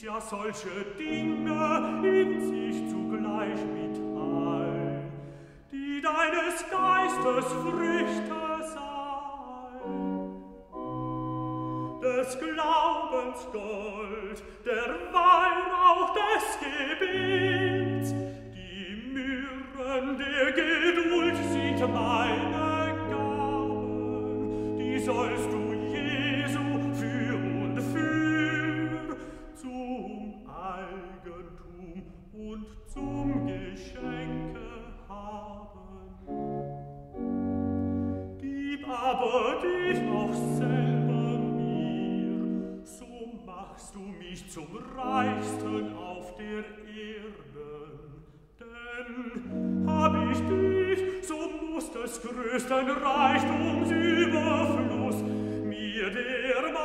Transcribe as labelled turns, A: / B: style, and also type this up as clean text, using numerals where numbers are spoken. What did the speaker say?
A: ja solche Dinge in sich zugleich mitteilen, die deines Geistes Früchte seien. Des Glaubens Gold, der Weihrauch des Gebets, die Myrrhen der Geduld sind meine Gaben, die sollst du Jesu für und für zum Eigentum und zum Geschenke haben. Gib aber dich auch selber mir, so machst du mich zum Reichsten auf der Erde. Denn hab ich dich, so muss des größten Reichtums Überfluss mir der